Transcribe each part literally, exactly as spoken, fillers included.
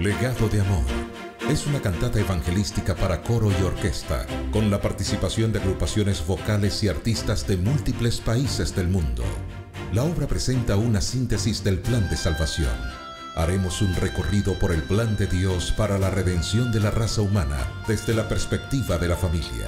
Legado de Amor es una cantata evangelística para coro y orquesta, con la participación de agrupaciones vocales y artistas de múltiples países del mundo. La obra presenta una síntesis del plan de salvación. Haremos un recorrido por el plan de Dios para la redención de la raza humana desde la perspectiva de la familia.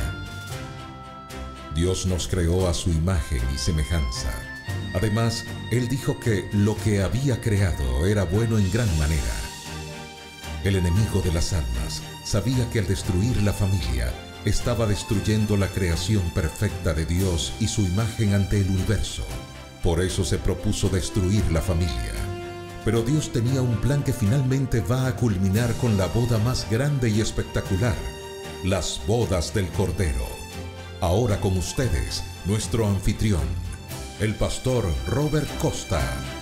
Dios nos creó a su imagen y semejanza. Además, Él dijo que lo que había creado era bueno en gran manera. El enemigo de las almas sabía que al destruir la familia, estaba destruyendo la creación perfecta de Dios y su imagen ante el universo. Por eso se propuso destruir la familia. Pero Dios tenía un plan que finalmente va a culminar con la boda más grande y espectacular, las bodas del Cordero. Ahora con ustedes, nuestro anfitrión, el pastor Robert Costa.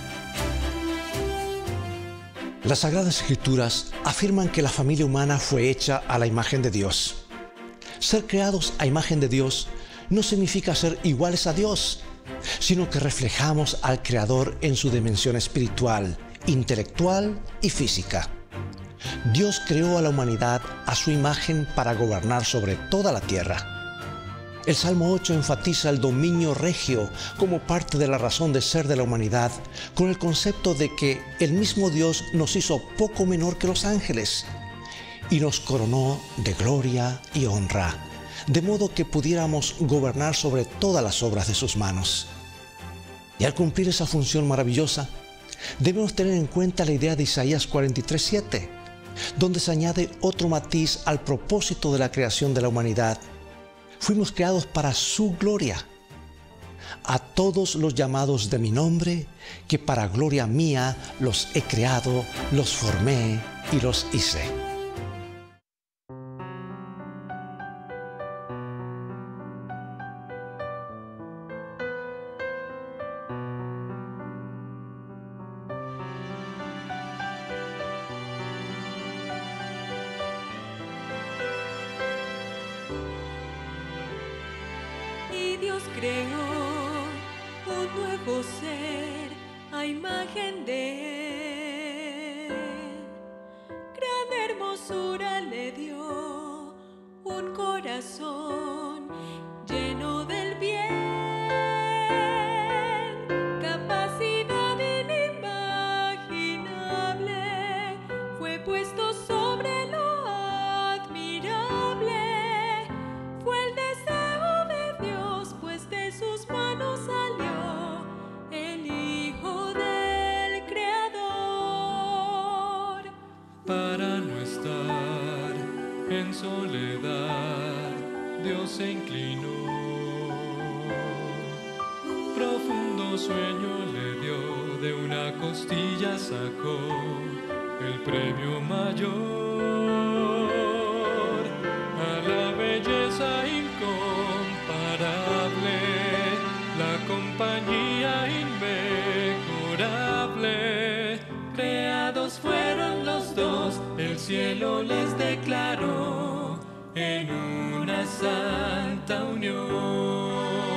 Las Sagradas Escrituras afirman que la familia humana fue hecha a la imagen de Dios. Ser creados a imagen de Dios no significa ser iguales a Dios, sino que reflejamos al Creador en su dimensión espiritual, intelectual y física. Dios creó a la humanidad a su imagen para gobernar sobre toda la tierra. El Salmo ocho enfatiza el dominio regio como parte de la razón de ser de la humanidad, con el concepto de que el mismo Dios nos hizo poco menor que los ángeles y nos coronó de gloria y honra, de modo que pudiéramos gobernar sobre todas las obras de sus manos. Y al cumplir esa función maravillosa, debemos tener en cuenta la idea de Isaías cuarenta y tres, siete, donde se añade otro matiz al propósito de la creación de la humanidad. Fuimos creados para su gloria. A todos los llamados de mi nombre, que para gloria mía los he creado, los formé y los hice. Dios creó un nuevo ser a imagen de Él. Gran hermosura le dio un corazón lleno del bien, capacidad inimaginable, fue puesto sobre lo admirable, fue el deseo de Dios, pues de sus manos salió el Hijo del Creador. Para no estar en soledad, Dios se inclinó. Profundo sueño le dio, de una costilla sacó el premio mayor a la belleza incomparable, la compañía inmejorable. Creados fueron los dos, el cielo les declaró en una santa unión.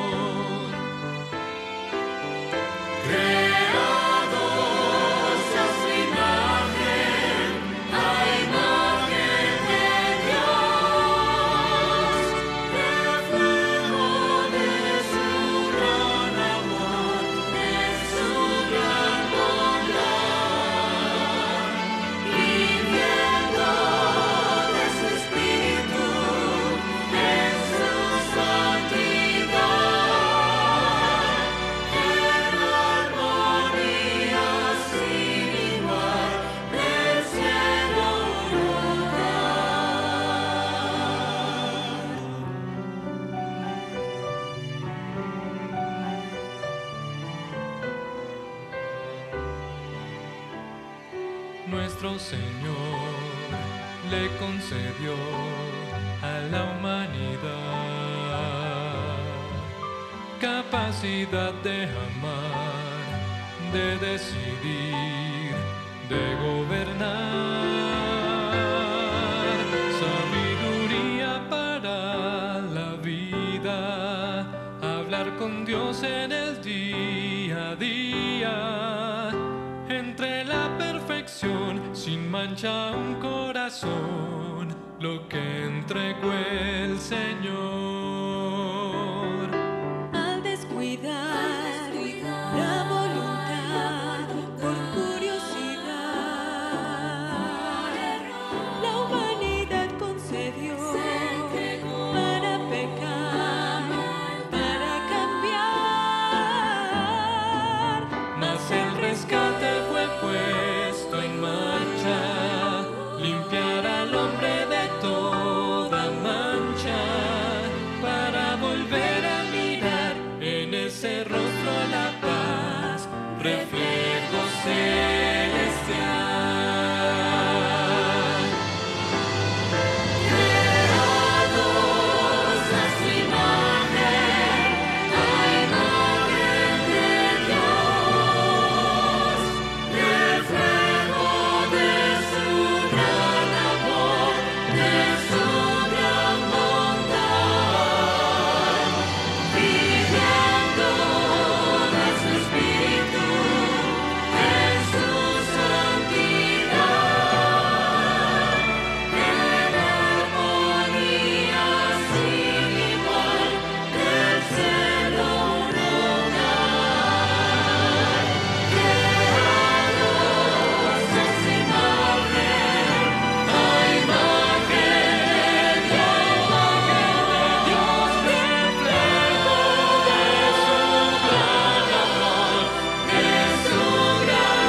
Nuestro Señor le concedió a la humanidad capacidad de amar, de decidir, de gobernar, sabiduría para la vida, hablar con Dios en el día a día, entre la perfección sin mancha un corazón, lo que entregó el Señor. Al descuidar la voluntad por curiosidad, la humanidad concedió para pecar, para cambiar. Mas el rescate fue puesto en marcha, limpiar al hombre de toda mancha, para volver a mirar en ese rostro la paz, reflejo celestial. Creados a su imagen, a imagen de Dios, reflejo de su gran amor, de su gran bondad, viviendo de su espíritu en su santidad, en armonía sin igual del cielo un hogar. Creados a su imagen, a imagen de Dios, reflejo de su gran amor, de su gran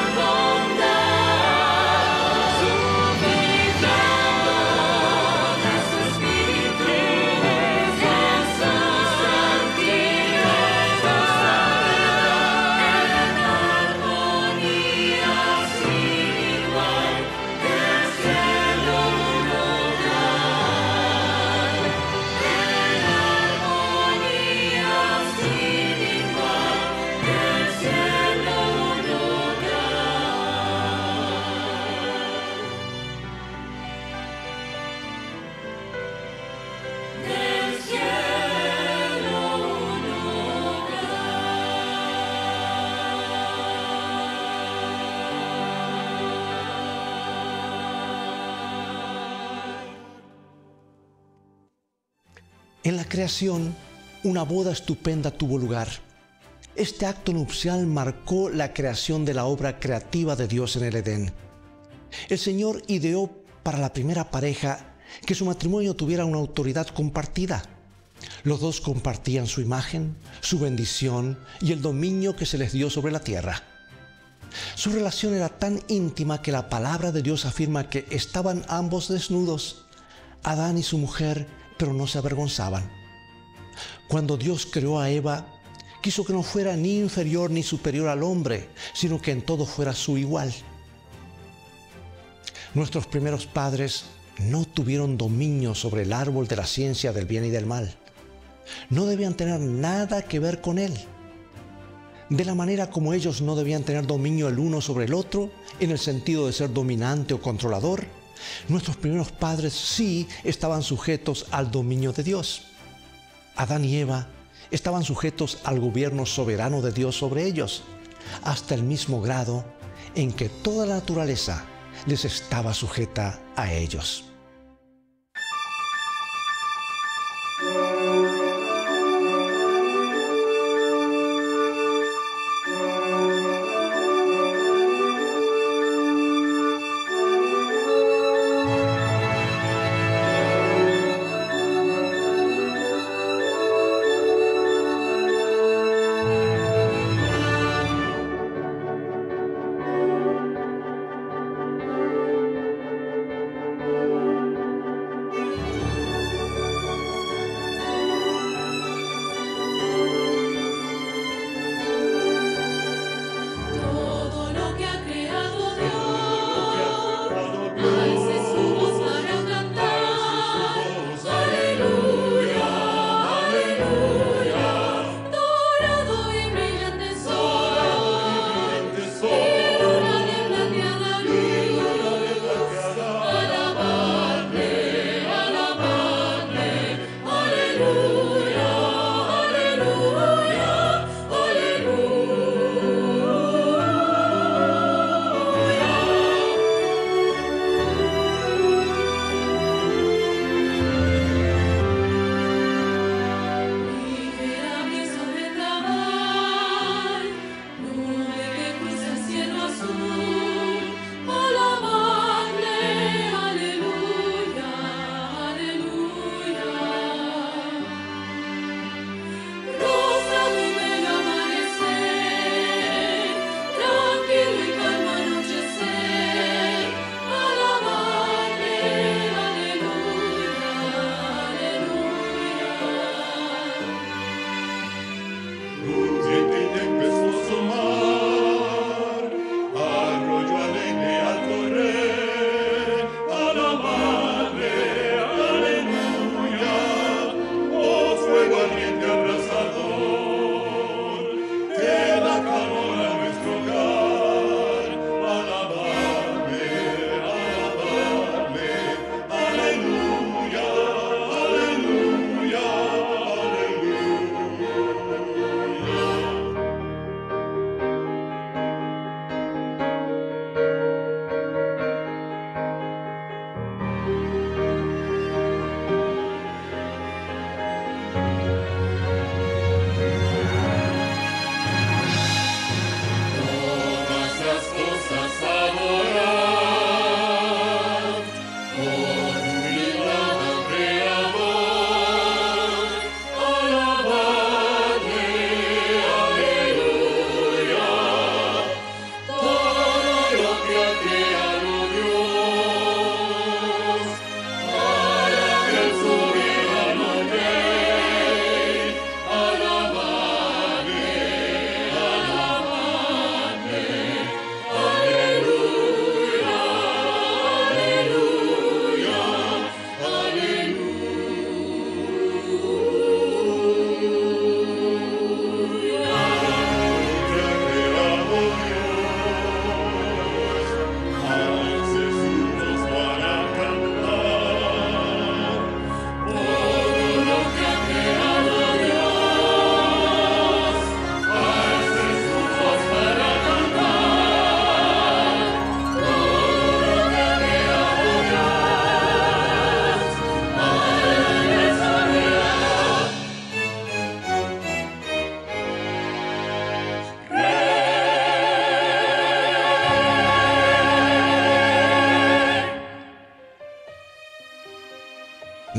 bondad, su viviendo de su espíritu en su santidad, en armonía sin igual del cielo un hogar, en armonía sin igual del cielo un hogar, del cielo un hogar. En la creación, una boda estupenda tuvo lugar. Este acto nupcial marcó la creación de la obra creativa de Dios en el Edén. El Señor ideó para la primera pareja que su matrimonio tuviera una autoridad compartida. Los dos compartían su imagen, su bendición y el dominio que se les dio sobre la tierra. Su relación era tan íntima que la palabra de Dios afirma que estaban ambos desnudos, Adán y su mujer, pero no se avergonzaban. Cuando Dios creó a Eva, quiso que no fuera ni inferior ni superior al hombre, sino que en todo fuera su igual. Nuestros primeros padres no tuvieron dominio sobre el árbol de la ciencia del bien y del mal. No debían tener nada que ver con él. De la manera como ellos no debían tener dominio el uno sobre el otro, en el sentido de ser dominante o controlador, nuestros primeros padres sí estaban sujetos al dominio de Dios. Adán y Eva estaban sujetos al gobierno soberano de Dios sobre ellos, hasta el mismo grado en que toda la naturaleza les estaba sujeta a ellos. Thank you.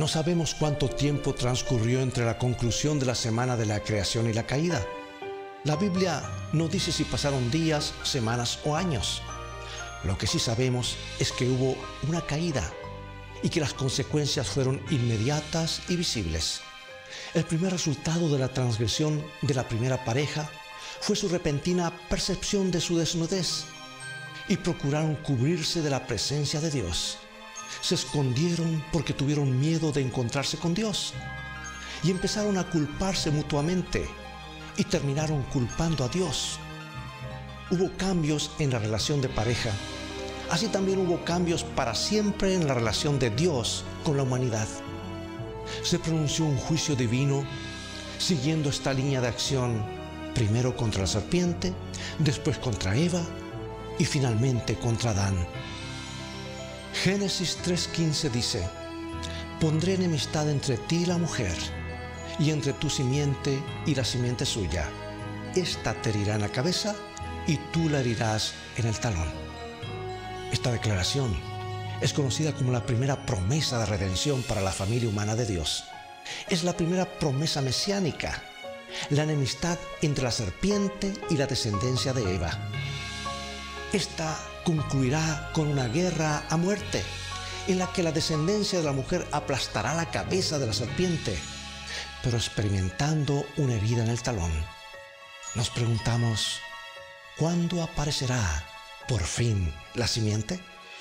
No sabemos cuánto tiempo transcurrió entre la conclusión de la semana de la creación y la caída. La Biblia no dice si pasaron días, semanas o años. Lo que sí sabemos es que hubo una caída y que las consecuencias fueron inmediatas y visibles. El primer resultado de la transgresión de la primera pareja fue su repentina percepción de su desnudez y procuraron cubrirse de la presencia de Dios. Se escondieron porque tuvieron miedo de encontrarse con Dios y empezaron a culparse mutuamente y terminaron culpando a Dios. Hubo cambios en la relación de pareja, así también hubo cambios para siempre en la relación de Dios con la humanidad. Se pronunció un juicio divino siguiendo esta línea de acción, primero contra la serpiente, después contra Eva y finalmente contra Adán. Génesis tres quince dice: pondré enemistad entre ti y la mujer, y entre tu simiente y la simiente suya. Esta te herirá en la cabeza y tú la herirás en el talón. Esta declaración es conocida como la primera promesa de redención para la familia humana de Dios. Es la primera promesa mesiánica, la enemistad entre la serpiente y la descendencia de Eva. Esta concluirá con una guerra a muerte, en la que la descendencia de la mujer aplastará la cabeza de la serpiente, pero experimentando una herida en el talón. Nos preguntamos, ¿cuándo aparecerá por fin la simiente?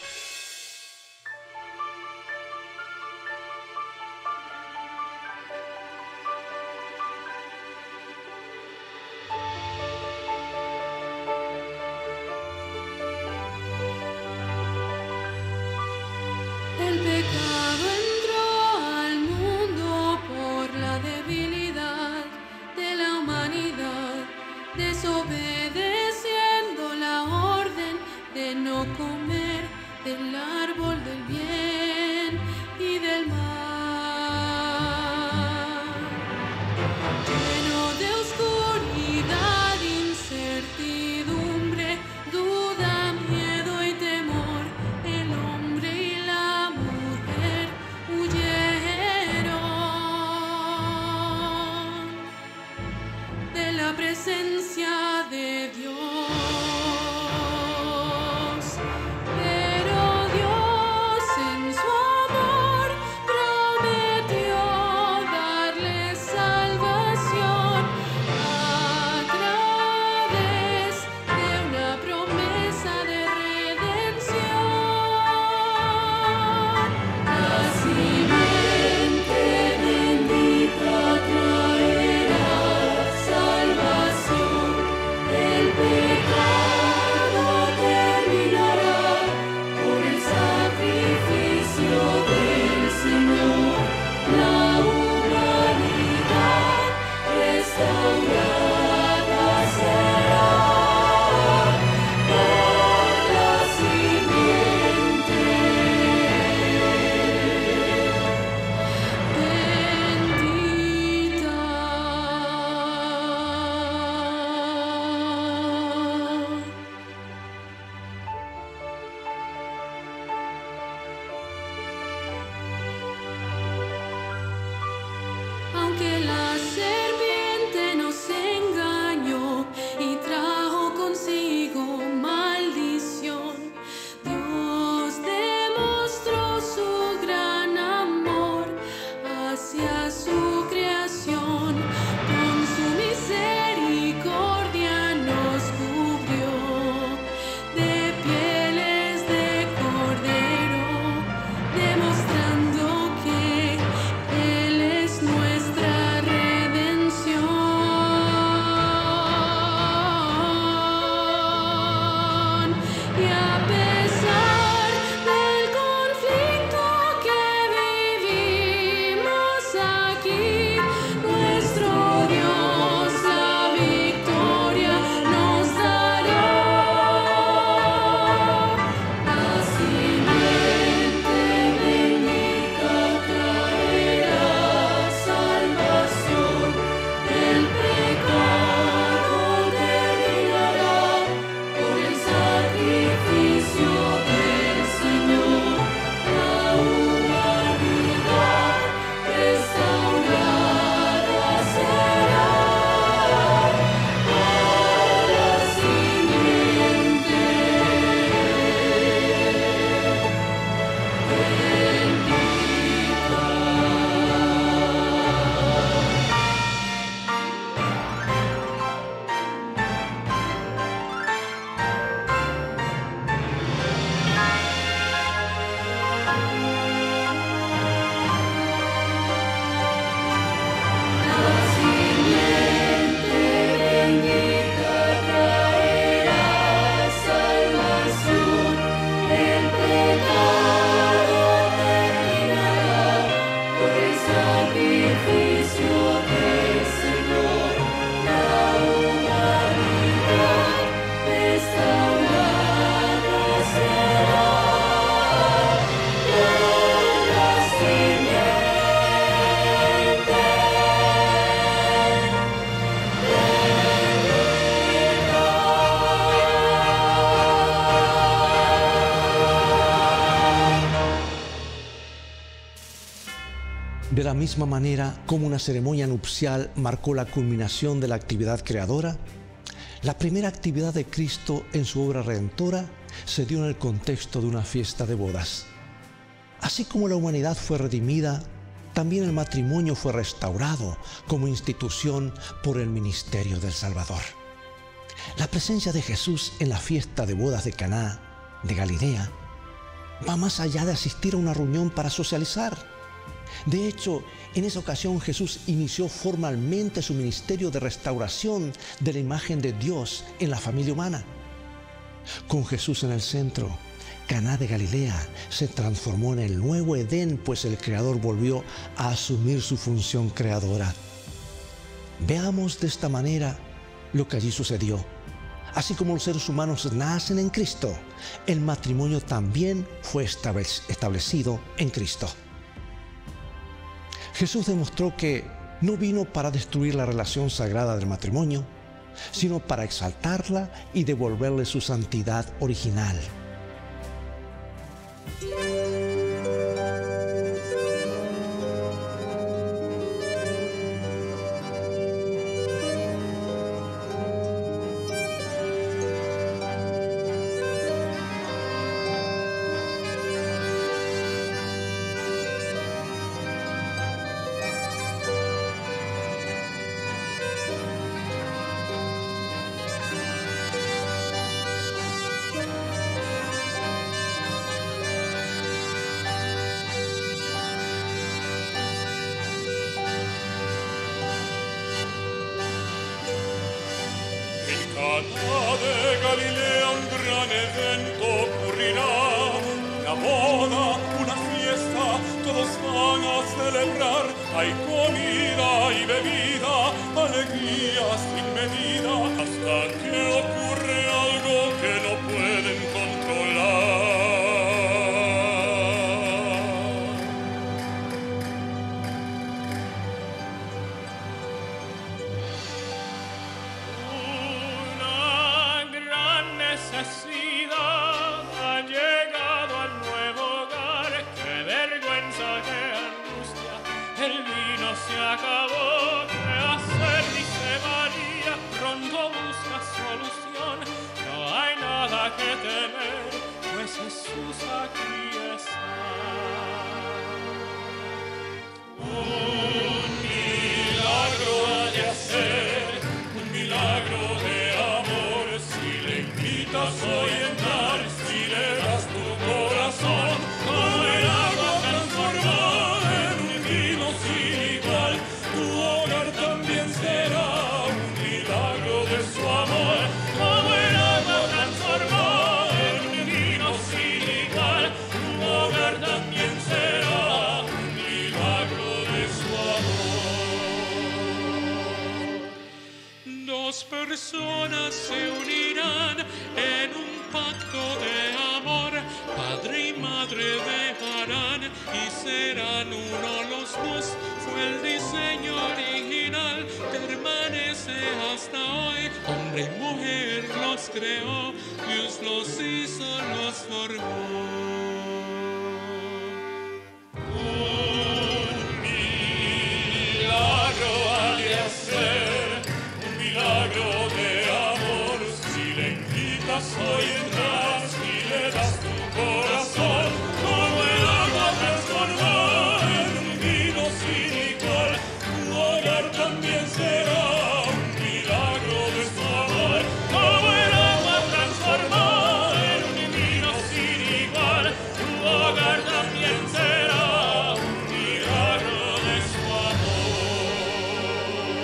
El pecado entró al mundo por la debilidad de la humanidad, desobedeciendo la orden de no comer la misma manera como una ceremonia nupcial marcó la culminación de la actividad creadora, la primera actividad de Cristo en su obra redentora se dio en el contexto de una fiesta de bodas. Así como la humanidad fue redimida, también el matrimonio fue restaurado como institución por el ministerio del Salvador. La presencia de Jesús en la fiesta de bodas de Caná, de Galilea, va más allá de asistir a una reunión para socializar. De hecho, en esa ocasión Jesús inició formalmente su ministerio de restauración de la imagen de Dios en la familia humana. Con Jesús en el centro, Caná de Galilea se transformó en el nuevo Edén, pues el Creador volvió a asumir su función creadora. Veamos de esta manera lo que allí sucedió. Así como los seres humanos nacen en Cristo, el matrimonio también fue establecido en Cristo. Jesús demostró que no vino para destruir la relación sagrada del matrimonio, sino para exaltarla y devolverle su santidad original. Caná de Galilea un gran evento ocurrirá, una boda, una fiesta, todos van a celebrar. Hay comida y bebida, alegría sin medida, hasta que ocurre algo que no pueden controlar. Necesidad ha llegado al nuevo hogar, qué vergüenza, qué angustia, el vino se acabó. ¿Qué hacer? Dice María, pronto busca solución. No hay nada que temer, pues Jesús aquí está. Un milagro ha de hacer, un milagro de amor, si le invitas hoy a entrar, si le das tu corazón, como el agua transformada en un vino sin igual, tu hogar también será un milagro de su amor, como el agua transformada en un vino sin igual, tu hogar también será un milagro de su amor. Dos personas se unirán en un pacto de amor, padre y madre dejarán y serán uno los dos. Fue el diseño original, permanece hasta hoy. Hombre y mujer los creó, Dios los hizo, los formó. Un milagro ha de hacer, un milagro de amor, si le invitas hoy entras y le das tu corazón, como el agua transformada en un vino sin igual, tu hogar también será un milagro de su amor, como el agua transformada en un vino sin igual, tu hogar también será un milagro de su amor.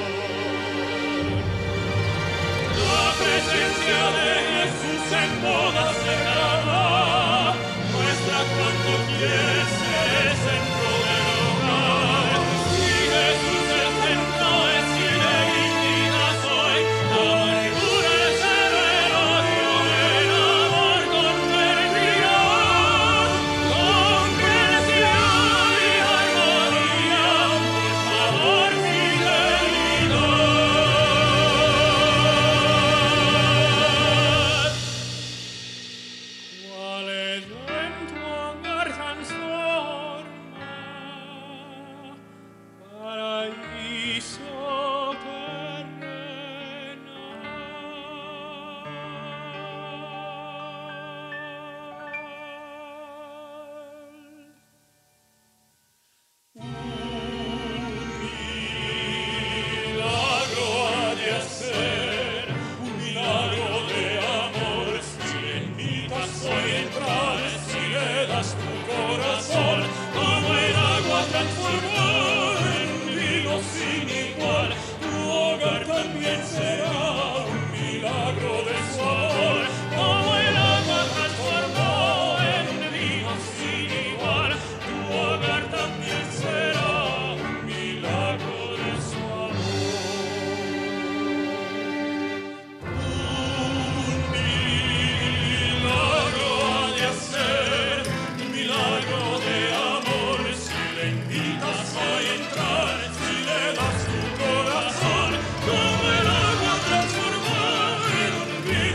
La presencia de Jesús en bodas de Caná, pues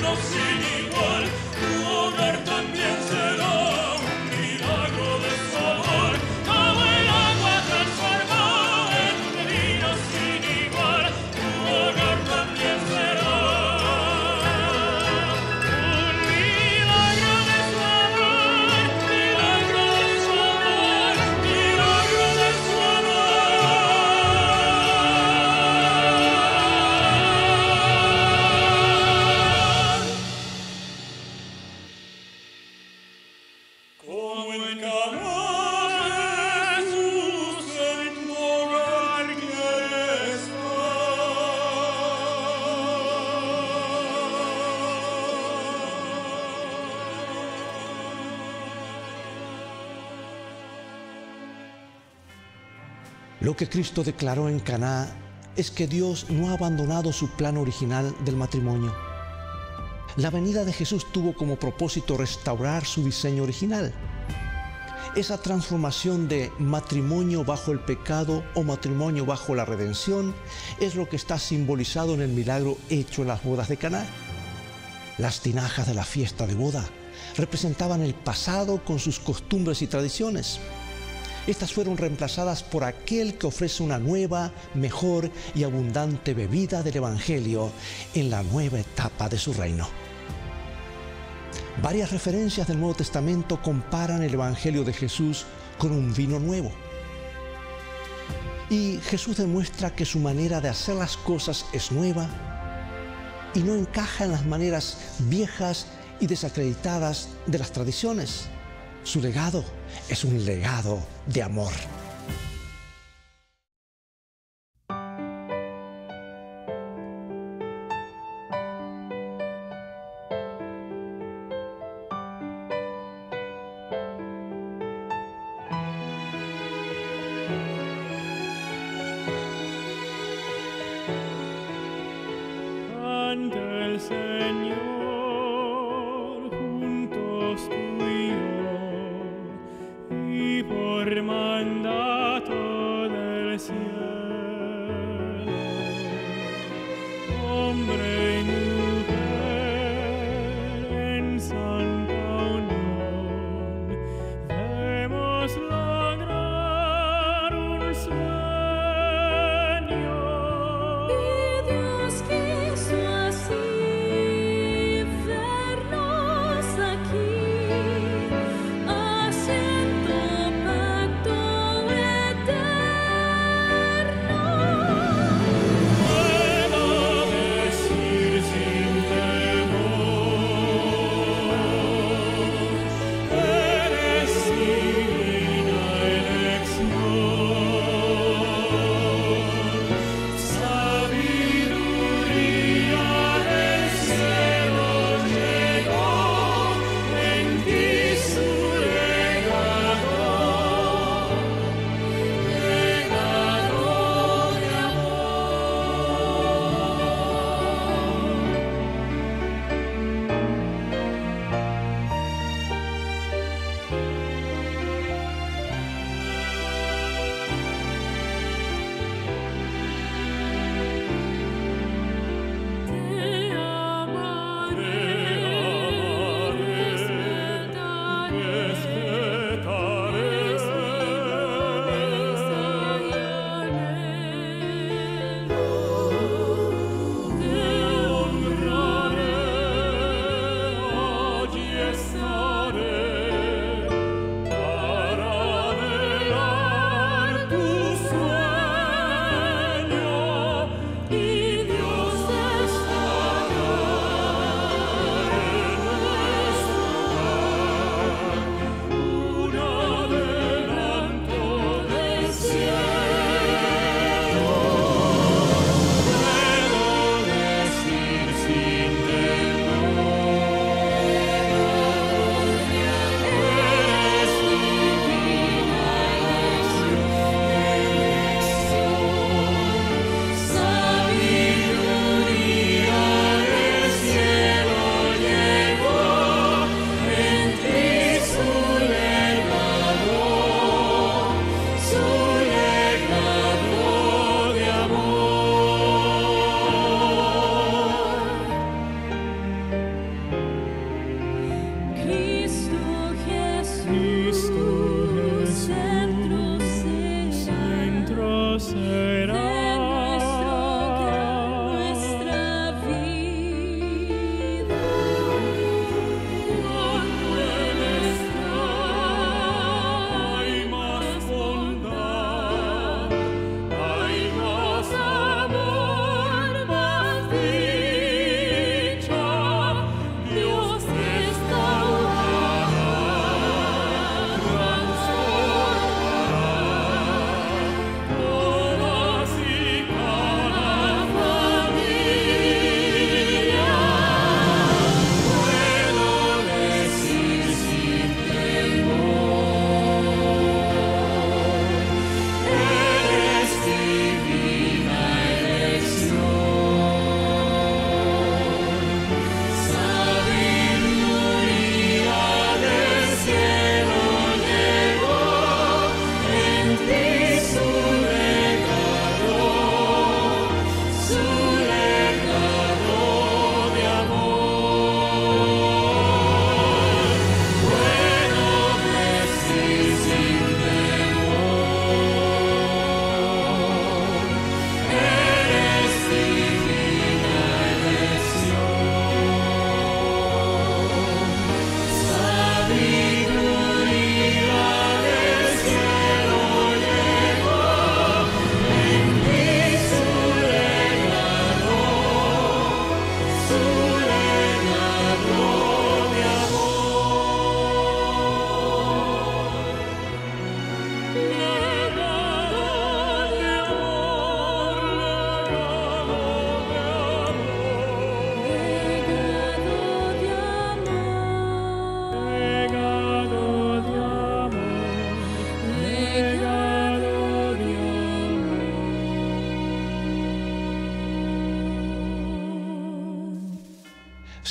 divino sin igual. Tu hogar también será un milagro de su amor, como el agua transformó en un vino sin igual. Tu hogar también será un milagro de su amor, milagro de su amor, milagro de su como en Caná, Jesús, en tu hogar quiere Lo que Cristo declaró en Caná es que Dios no ha abandonado su plan original del matrimonio. La venida de Jesús tuvo como propósito restaurar su diseño original. Esa transformación de matrimonio bajo el pecado o matrimonio bajo la redención es lo que está simbolizado en el milagro hecho en las bodas de Caná. Las tinajas de la fiesta de boda representaban el pasado con sus costumbres y tradiciones. Estas fueron reemplazadas por aquel que ofrece una nueva, mejor y abundante bebida del Evangelio en la nueva etapa de su reino. Varias referencias del Nuevo Testamento comparan el Evangelio de Jesús con un vino nuevo. Y Jesús demuestra que su manera de hacer las cosas es nueva y no encaja en las maneras viejas y desacreditadas de las tradiciones. Su legado es un legado de amor. ante el Señor, juntos tú y yo, y por mandar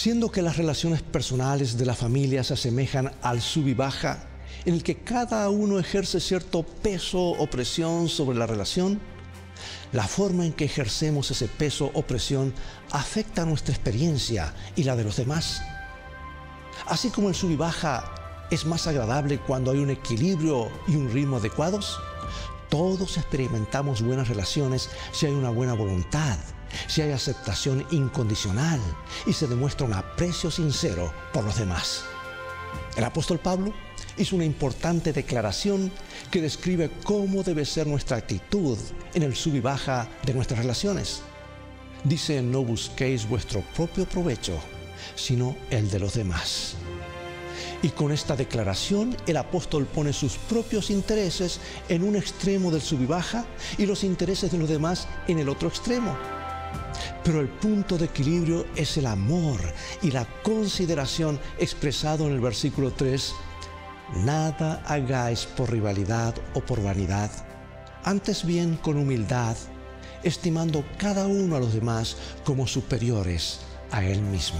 Siendo que las relaciones personales de la familia se asemejan al sub y baja, en el que cada uno ejerce cierto peso o presión sobre la relación, la forma en que ejercemos ese peso o presión afecta nuestra experiencia y la de los demás. Así como el sub y baja es más agradable cuando hay un equilibrio y un ritmo adecuados, todos experimentamos buenas relaciones si hay una buena voluntad, si hay aceptación incondicional y se demuestra un aprecio sincero por los demás. El apóstol Pablo hizo una importante declaración que describe cómo debe ser nuestra actitud en el sub y baja de nuestras relaciones. Dice: no busquéis vuestro propio provecho, sino el de los demás. Y con esta declaración el apóstol pone sus propios intereses en un extremo del sub y baja y los intereses de los demás en el otro extremo. Pero el punto de equilibrio es el amor y la consideración expresado en el versículo tres. Nada hagáis por rivalidad o por vanidad, antes bien con humildad, estimando cada uno a los demás como superiores a él mismo.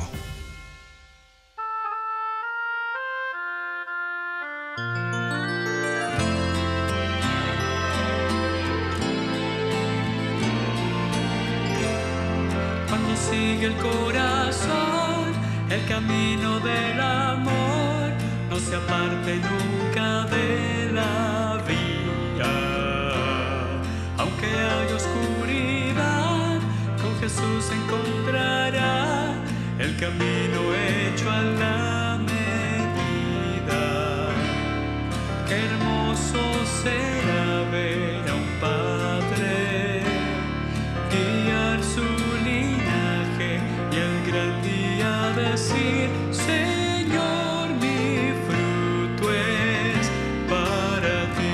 Cuando sigue el corazón el camino del amor, no se aparte nunca de la vía. Aunque haya oscuridad, con Jesús encontrará el camino hecho a la medida. Qué hermoso será ver a un padre guiar su linaje y el gran día decir: Señor, mi fruto es para ti.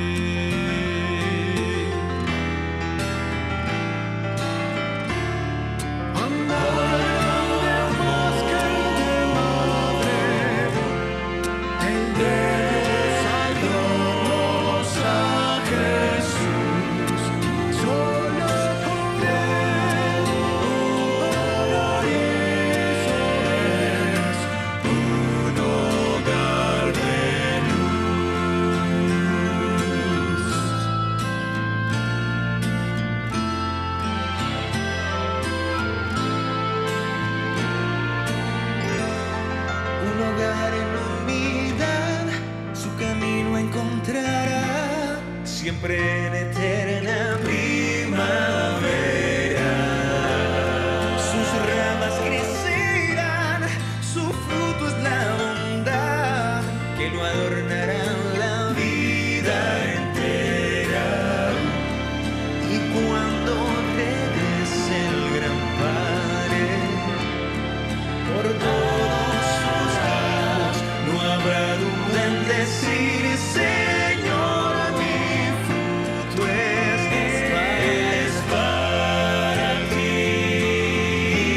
Andar de más que de madre, el de Dios hallarnos a Jesús. Solo con él un paraíso es, un hogar de luz. Un hogar en humildad, su camino encontrará, siempre en eterna primavera. Sus ramas crecerán, su fruto es la bondad, que lo adornará la vida entera. Y cuando regrese el gran Padre, por todos sus hijos no habrá duda en decir: Señor, mi fruto es, es para ti.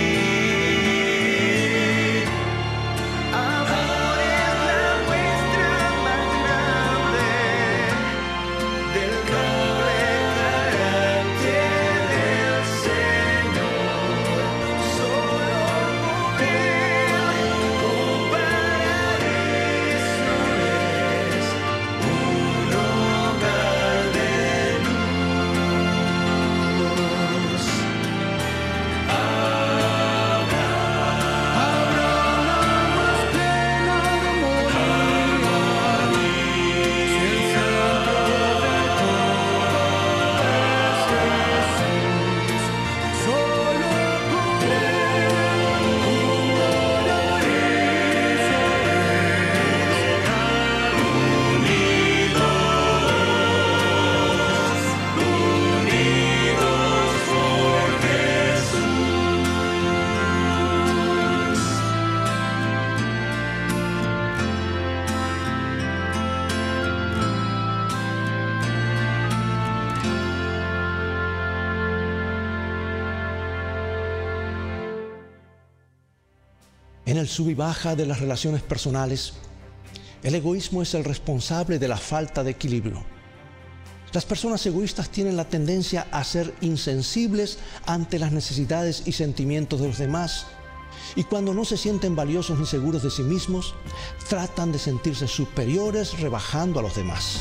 Amor es la muestra más grande del noble carácter del Señor. Solo con él un paraíso es, un hogar de luz. Habrá, habrá una más plena armonía, si el centro de todo es Jesús. Solo con él un paraíso es, unidos, unidos por Jesús. En el sub y baja de las relaciones personales, el egoísmo es el responsable de la falta de equilibrio. Las personas egoístas tienen la tendencia a ser insensibles ante las necesidades y sentimientos de los demás Y cuando no se sienten valiosos ni seguros de sí mismos, tratan de sentirse superiores rebajando a los demás.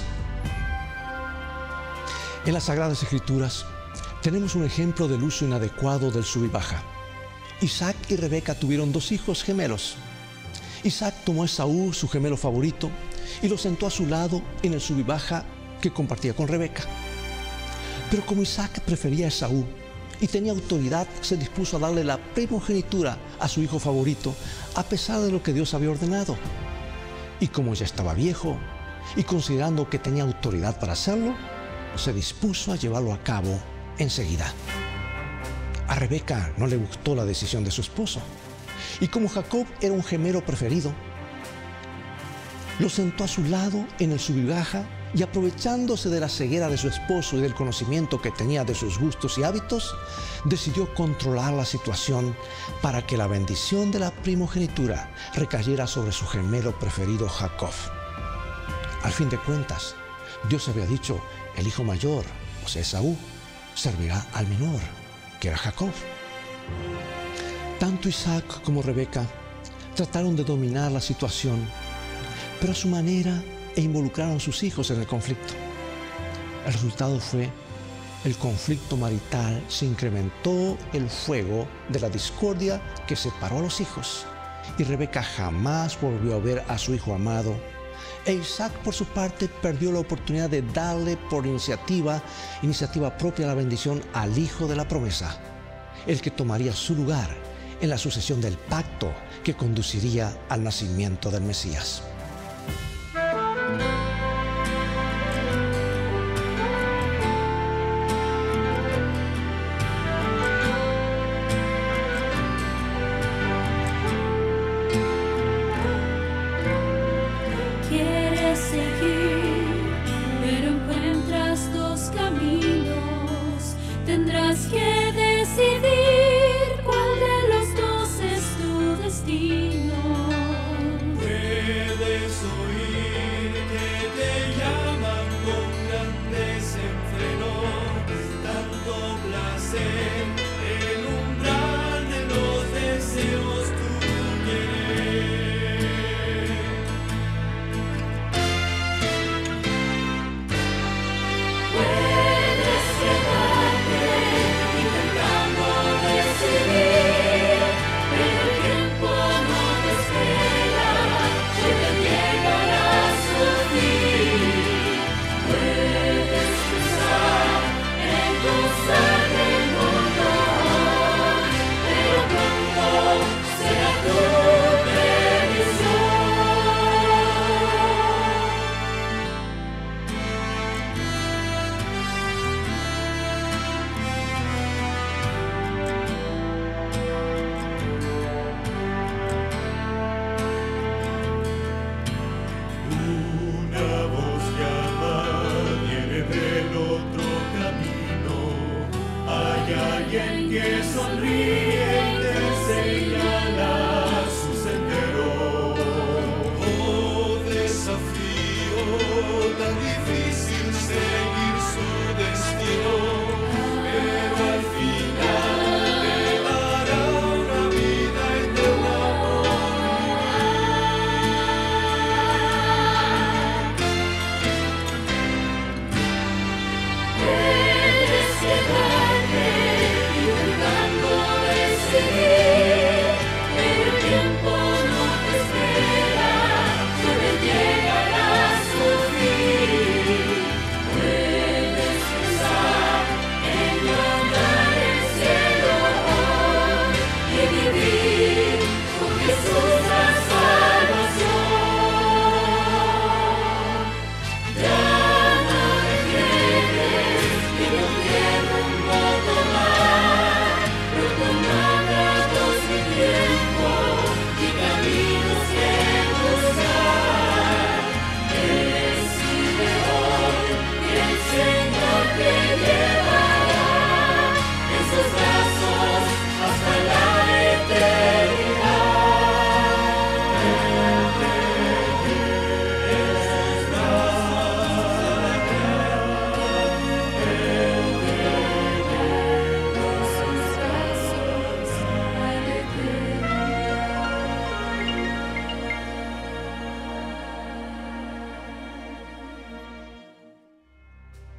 En las Sagradas Escrituras tenemos un ejemplo del uso inadecuado del sub y baja. Isaac y Rebeca tuvieron dos hijos gemelos. Isaac tomó a Esaú, su gemelo favorito, y lo sentó a su lado en el sub y baja que compartía con Rebeca. Pero como Isaac prefería a Esaú y tenía autoridad, se dispuso a darle la primogenitura a su hijo favorito, a pesar de lo que Dios había ordenado. Y como ya estaba viejo, y considerando que tenía autoridad para hacerlo, se dispuso a llevarlo a cabo enseguida. A Rebeca no le gustó la decisión de su esposo, y como Jacob era un gemelo preferido, lo sentó a su lado en el sub y baja, y aprovechándose de la ceguera de su esposo y del conocimiento que tenía de sus gustos y hábitos, decidió controlar la situación para que la bendición de la primogenitura recayera sobre su gemelo preferido Jacob. Al fin de cuentas, Dios había dicho: el hijo mayor, o sea Esaú, servirá al menor, que era Jacob. Tanto Isaac como Rebeca trataron de dominar la situación, pero a su manera, e involucraron a sus hijos en el conflicto. El resultado fue: el conflicto marital se incrementó, el fuego de la discordia que separó a los hijos, y Rebeca jamás volvió a ver a su hijo amado, e Isaac por su parte perdió la oportunidad de darle por iniciativa, iniciativa propia la bendición al hijo de la promesa, el que tomaría su lugar en la sucesión del pacto que conduciría al nacimiento del Mesías. Quieres seguir, pero encuentras dos caminos. Tendrás que decidir cuál de los dos es tu destino. Puedes oír que te llaman con gran desenfreno, tanto placer, el umbral de los deseos tu querer. Puedes quedarte y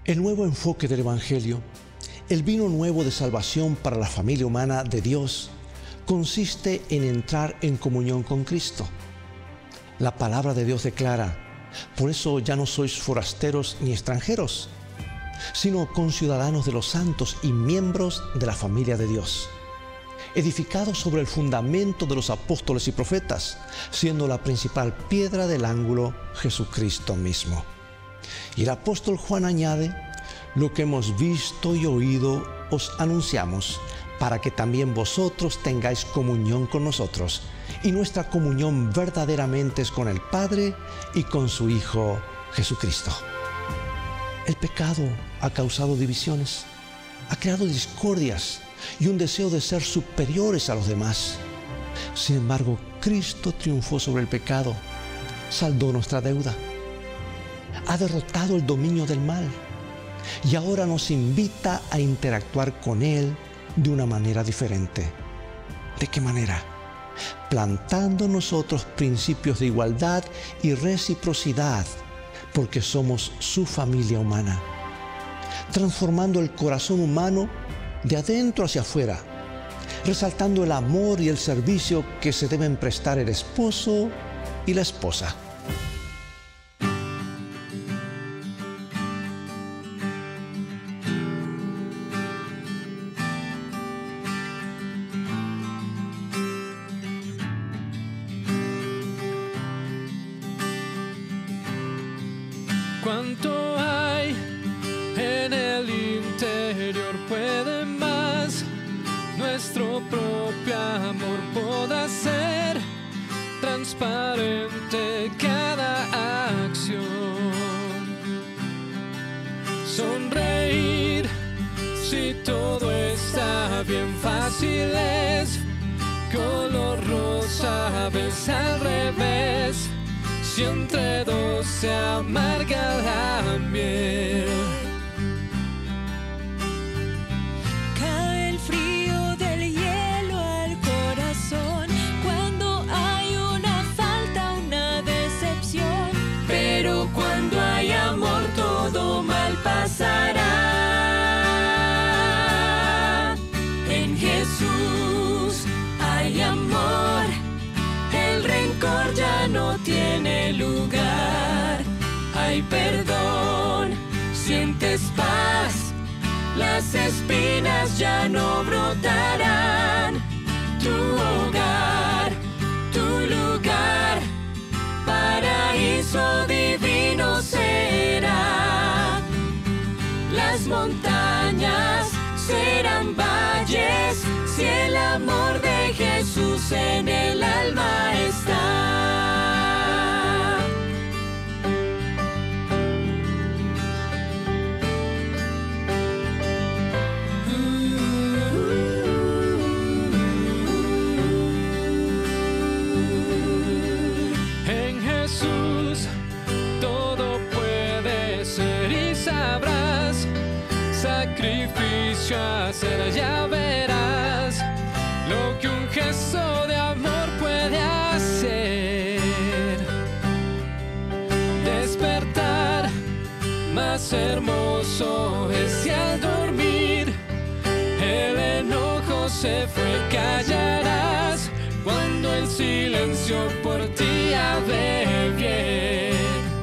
El nuevo enfoque del Evangelio, el vino nuevo de salvación para la familia humana de Dios, consiste en entrar en comunión con Cristo. La palabra de Dios declara: por eso ya no sois forasteros ni extranjeros, sino conciudadanos de los santos y miembros de la familia de Dios, edificados sobre el fundamento de los apóstoles y profetas, siendo la principal piedra del ángulo Jesucristo mismo. Y el apóstol Juan añade: lo que hemos visto y oído os anunciamos, para que también vosotros tengáis comunión con nosotros. Y nuestra comunión verdaderamente es con el Padre y con su Hijo Jesucristo. El pecado ha causado divisiones, ha creado discordias y un deseo de ser superiores a los demás. Sin embargo, Cristo triunfó sobre el pecado, saldó nuestra deuda, ha derrotado el dominio del mal y ahora nos invita a interactuar con Él de una manera diferente. ¿De qué manera? Plantando nosotros principios de igualdad y reciprocidad, porque somos su familia humana, transformando el corazón humano de adentro hacia afuera, resaltando el amor y el servicio que se deben prestar el esposo y la esposa. Cuánto hay en el interior, puede más. Nuestro propio amor podrá ser transparente cada acción. Sonreír si todo está bien, fácil es. Color rosa, ves al revés. Si entre dos se amarga la miel. Cae el frío del hielo al corazón cuando hay una falta, una decepción. Pero cuando hay amor todo mal pasará. En Jesús hay amor. El rencor ya no tiene lugar. Hay perdón, sientes paz. Las espinas ya no brotarán. Tu hogar, tu lugar, paraíso divino será. Las montañas serán valles si el amor de Jesús en el alma está. En Jesús todo puede ser y sabrás. Sacrificio hacer, ya verás lo que un gesto de amor puede hacer. Despertar más hermoso es si al dormir el enojo se fue. Callarás cuando el silencio por ti hable bien.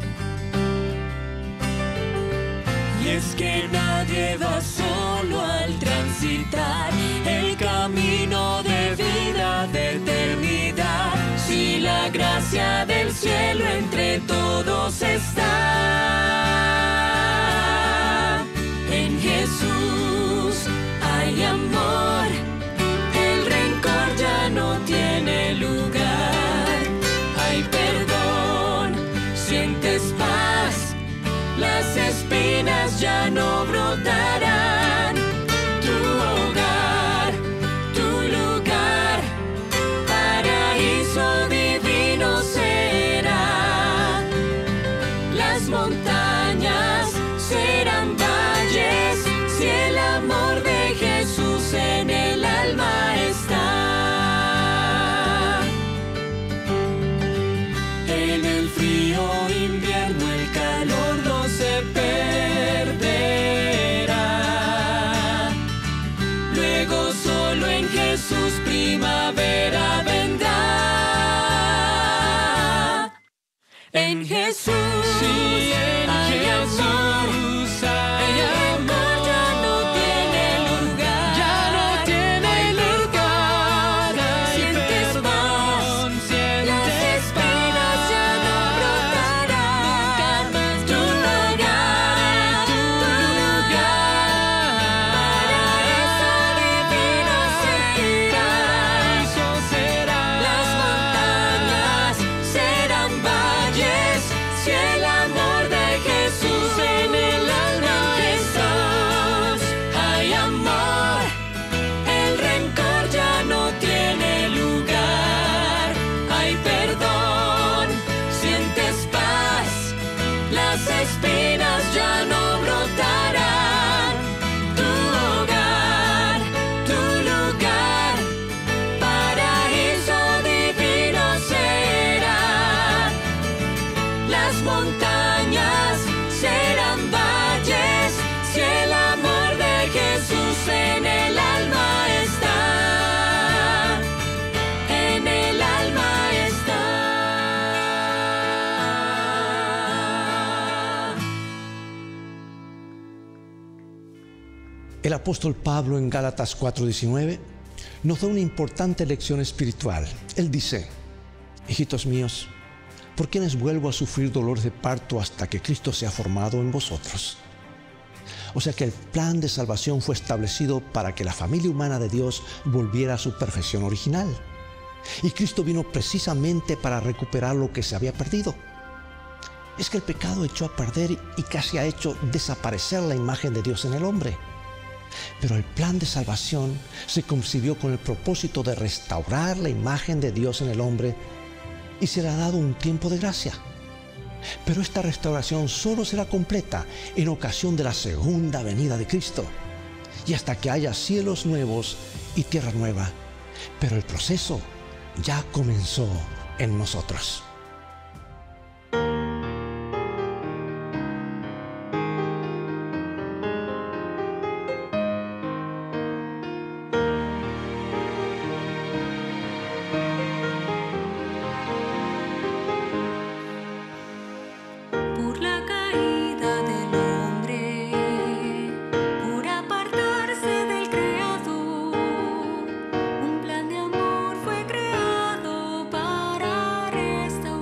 Y es que nadie va solo al transitar el camino de vida, de eternidad. Si la gracia del cielo entre todos está. En Jesús hay amor. El rencor ya no tiene lugar. Hay perdón, sientes paz. Las espinas ya no brotarán. Tu hogar, tu lugar, paraíso divino será. Las montañas serán valles si el amor de Jesús en el alma está. En el frío invierno el calor no se perderá. En Jesús, Sí, en hay amor. Jesús hay El rencor amor. ya no tiene lugar. Ya no tiene lugar. Hay Sientes perdón, paz. sientes Las espinas ya no brotarán. Tu lugar, tu lugar. Para eso divino se irá. Eso será. Las montañas serán valles. Si el amor de Jesús en el alma está, hay amor. El rencor ya no tiene lugar. Hay perdón, sientes paz. Las espinas ya no brotarán. Tu hogar, tu lugar. Paraíso divino será. Las montañas serán valles. Si el amor de Jesús en el alma está, en el alma está. El apóstol Pablo en Gálatas cuatro diecinueve nos da una importante lección espiritual. Él dice: hijitos míos, por quienes vuelvo a sufrir dolores de parto hasta que Cristo sea formado en vosotros. O sea que el plan de salvación fue establecido para que la familia humana de Dios volviera a su perfección original. Y Cristo vino precisamente para recuperar lo que se había perdido. Es que el pecado echó a perder y casi ha hecho desaparecer la imagen de Dios en el hombre. Pero el plan de salvación se concibió con el propósito de restaurar la imagen de Dios en el hombre y se le ha dado un tiempo de gracia. Pero esta restauración solo será completa en ocasión de la segunda venida de Cristo y hasta que haya cielos nuevos y tierra nueva. Pero el proceso ya comenzó en nosotros. Por la caída del hombre, por apartarse del Creador, un plan de amor fue creado para restaurar.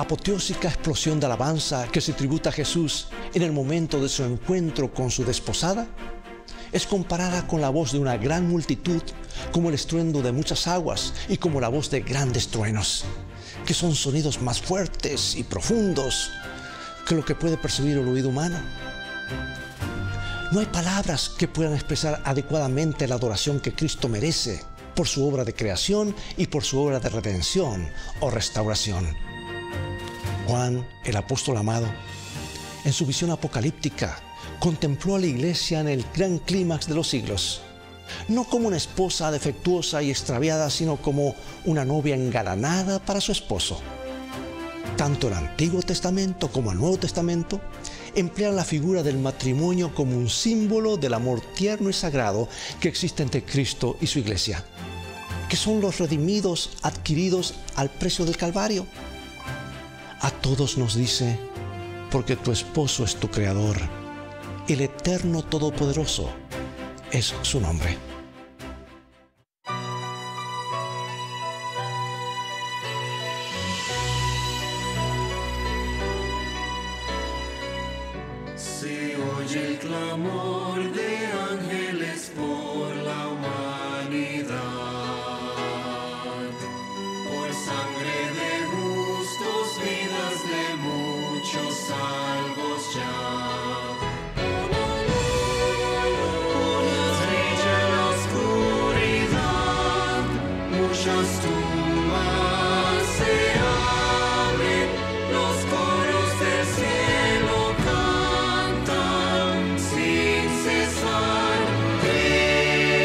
apoteósica explosión de alabanza que se tributa a Jesús en el momento de su encuentro con su desposada es comparada con la voz de una gran multitud, como el estruendo de muchas aguas y como la voz de grandes truenos, que son sonidos más fuertes y profundos que lo que puede percibir el oído humano. No hay palabras que puedan expresar adecuadamente la adoración que Cristo merece por su obra de creación y por su obra de redención o restauración. Juan, el apóstol amado, en su visión apocalíptica, contempló a la iglesia en el gran clímax de los siglos, no como una esposa defectuosa y extraviada, sino como una novia engalanada para su esposo. Tanto el Antiguo Testamento como el Nuevo Testamento emplean la figura del matrimonio como un símbolo del amor tierno y sagrado que existe entre Cristo y su iglesia, que son los redimidos adquiridos al precio del Calvario. A todos nos dice, porque tu esposo es tu creador, el Eterno Todopoderoso es su nombre. Se oye el clamor de ángeles por la humanidad, por sangre de justos, vidas de muchos salvos ya. Muchas tumbas se abren, los coros del cielo cantan sin cesar.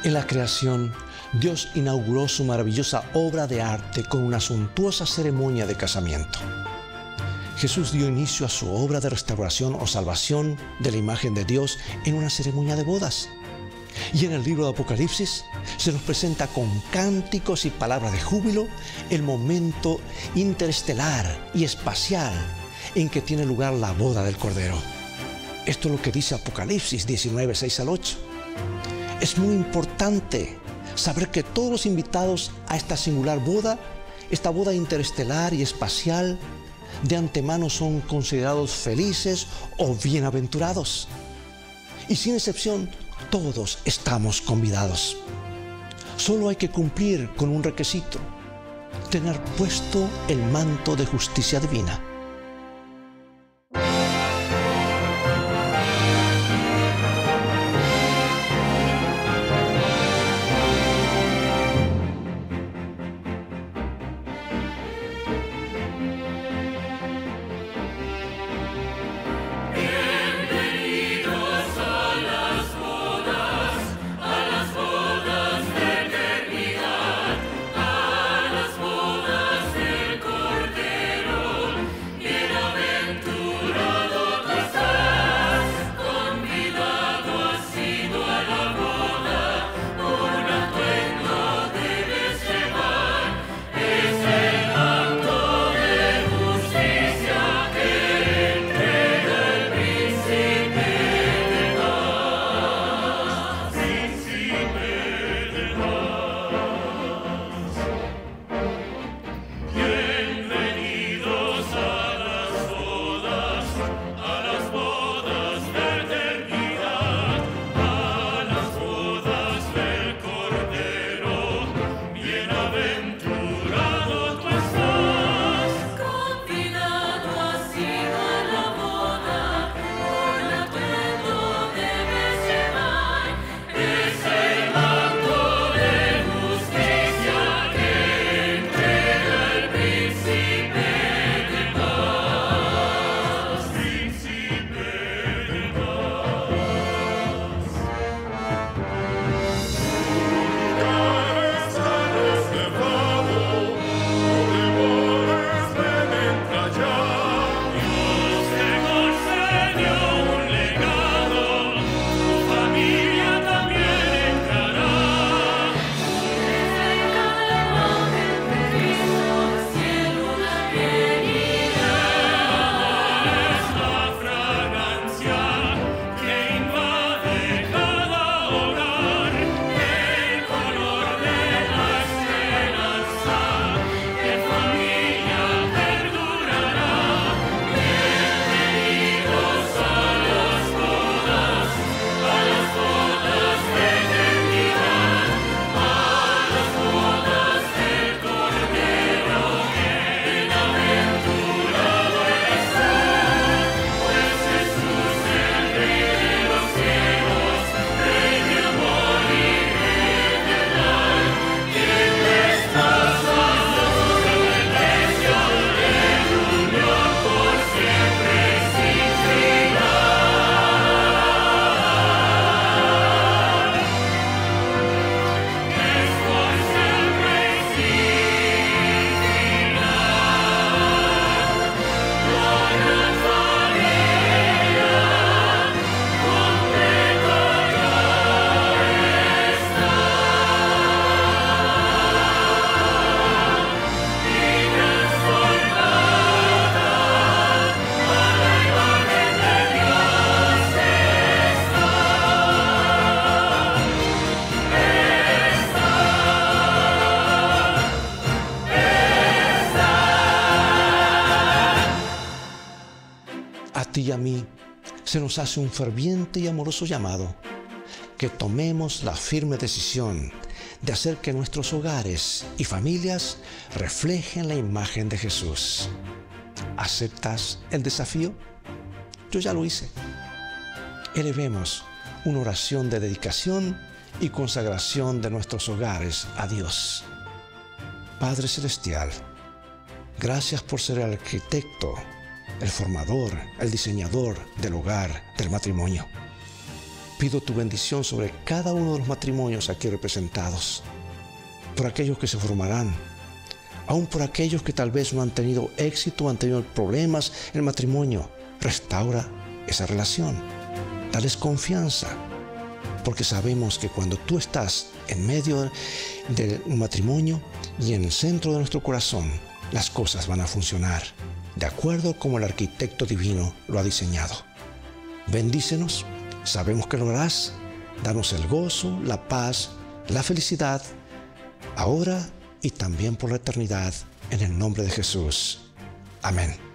En la creación, Dios inauguró su maravillosa obra de arte con una suntuosa ceremonia de casamiento. Jesús dio inicio a su obra de restauración o salvación de la imagen de Dios en una ceremonia de bodas. Y en el libro de Apocalipsis se nos presenta con cánticos y palabras de júbilo el momento interestelar y espacial en que tiene lugar la boda del Cordero. Esto es lo que dice Apocalipsis diecinueve, seis al ocho. Es muy importante saber que todos los invitados a esta singular boda, esta boda interestelar y espacial, de antemano son considerados felices o bienaventurados. Y sin excepción, todos estamos convidados. Solo hay que cumplir con un requisito: tener puesto el manto de justicia divina. ti y a mí se nos hace un ferviente y amoroso llamado, que tomemos la firme decisión de hacer que nuestros hogares y familias reflejen la imagen de Jesús. ¿Aceptas el desafío? Yo ya lo hice. Elevemos una oración de dedicación y consagración de nuestros hogares a Dios. Padre Celestial, gracias por ser el arquitecto, el formador, el diseñador del hogar, del matrimonio. Pido tu bendición sobre cada uno de los matrimonios aquí representados, por aquellos que se formarán, aún por aquellos que tal vez no han tenido éxito, han tenido problemas en el matrimonio. Restaura esa relación, dales confianza, porque sabemos que cuando tú estás en medio del matrimonio y en el centro de nuestro corazón, las cosas van a funcionar de acuerdo como el arquitecto divino lo ha diseñado. Bendícenos, sabemos que lo harás. Danos el gozo, la paz, la felicidad, ahora y también por la eternidad, en el nombre de Jesús. Amén.